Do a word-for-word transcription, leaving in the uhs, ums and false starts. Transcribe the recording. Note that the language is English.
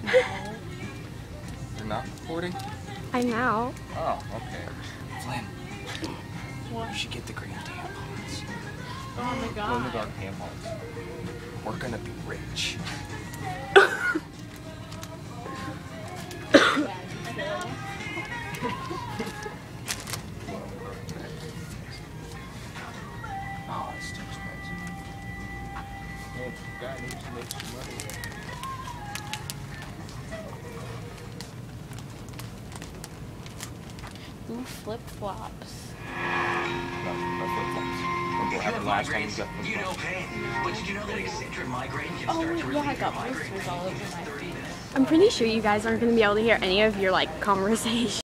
You're not recording? I'm out. Oh, okay. Flynn, what? You should get the green tampons. Oh my god. Glow in the dark tampons. We're gonna be rich. Oh, it's too expensive. Oh, guy needs to make some money. Ooh, flip-flops. No, no flip-flops. Remember what happened last time you got You know flip-flops? pain, but did you know that eccentric migraine can Oh, start to yeah, I relieve your got migraine blisters pain all over in my thirty minutes? I'm pretty sure you guys aren't going to be able to hear any of your like conversation.